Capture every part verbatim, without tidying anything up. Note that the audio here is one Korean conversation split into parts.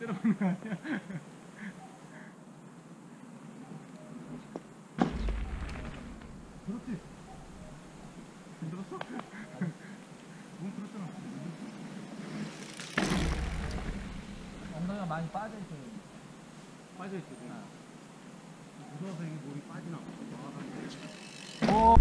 때려보는 거 아니야? 들었지? 안 들었어? 몸 들었잖아. 엉덩이가 많이 빠져있어. 빠져있지. 무서워서 이게 몸이 빠지나. 오.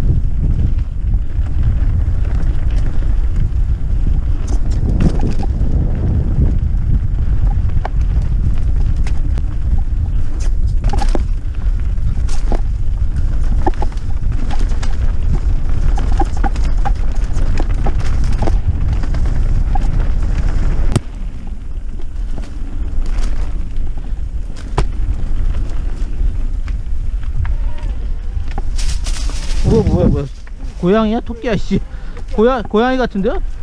뭐야 뭐야 뭐야 고양이야? 토끼야 씨. 고양 고양이 같은데요?